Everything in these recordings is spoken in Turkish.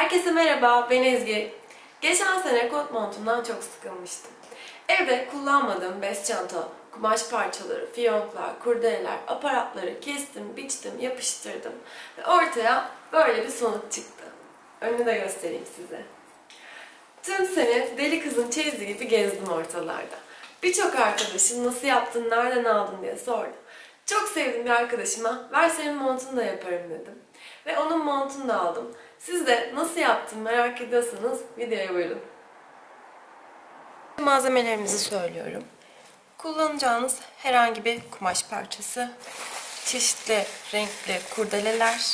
Herkese merhaba, ben Ezgi. Geçen sene kot montumdan çok sıkılmıştım. Evde kullanmadığım bez çanta, kumaş parçaları, fiyonklar, kurdeleler, aparatları kestim, biçtim, yapıştırdım. Ve ortaya böyle bir sonuç çıktı. Önünü de göstereyim size. Tüm sene deli kızın çeyizi gibi gezdim ortalarda. Birçok arkadaşım nasıl yaptın, nereden aldın diye sordu. Çok sevdiğim bir arkadaşıma ver senin montunu da yaparım dedim. Ve onun montunu da aldım. Siz de nasıl yaptım merak ediyorsanız videoya buyurun. Malzemelerimizi söylüyorum. Kullanacağınız herhangi bir kumaş parçası, çeşitli renkli kurdeleler,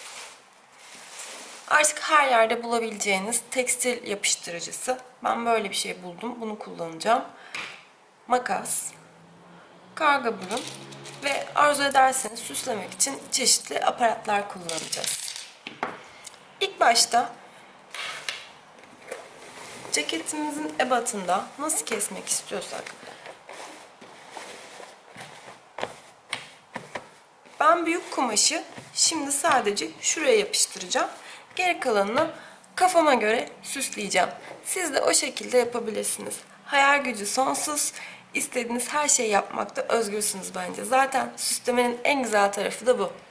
artık her yerde bulabileceğiniz tekstil yapıştırıcısı. Ben böyle bir şey buldum. Bunu kullanacağım. Makas, karga burun ve arzu ederseniz süslemek için çeşitli aparatlar kullanacağız. İlk başta ceketimizin ebatında nasıl kesmek istiyorsak, ben büyük kumaşı şimdi sadece şuraya yapıştıracağım. Geri kalanını kafama göre süsleyeceğim. Siz de o şekilde yapabilirsiniz. Hayal gücü sonsuz. İstediğiniz her şeyi yapmakta özgürsünüz bence. Zaten süslemenin en güzel tarafı da bu.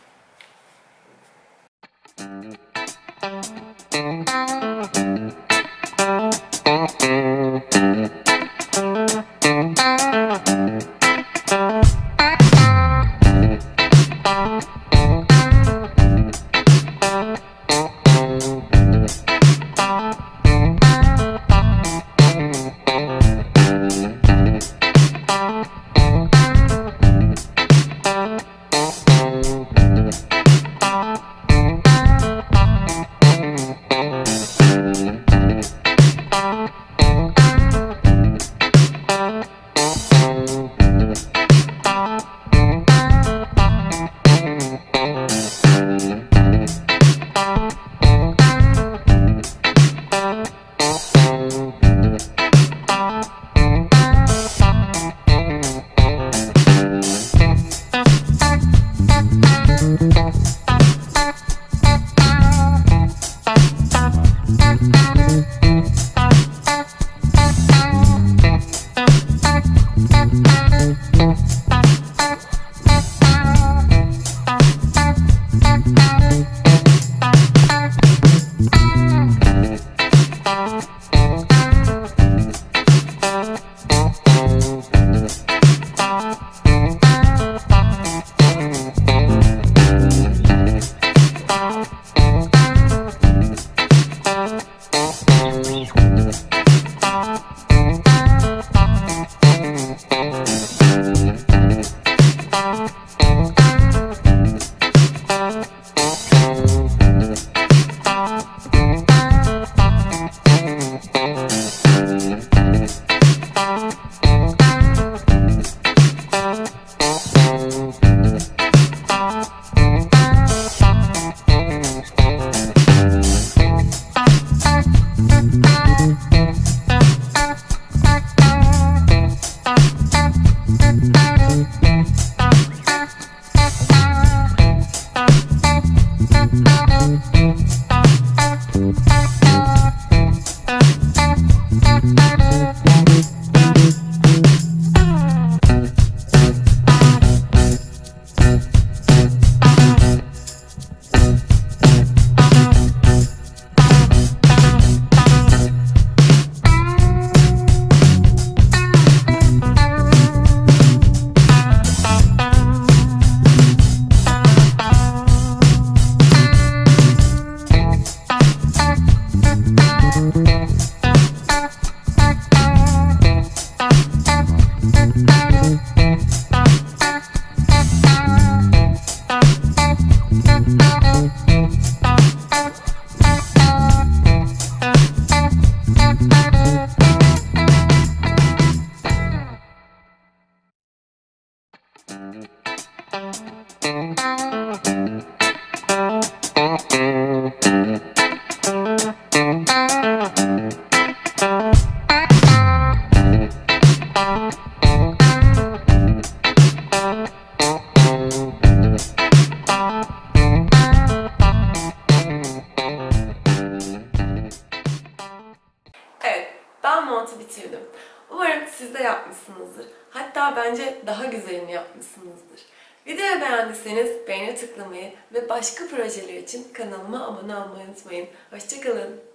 güzelini yapmışsınızdır. Videoyu beğendiyseniz beğeni tıklamayı ve başka projeler için kanalıma abone olmayı unutmayın. Hoşça kalın.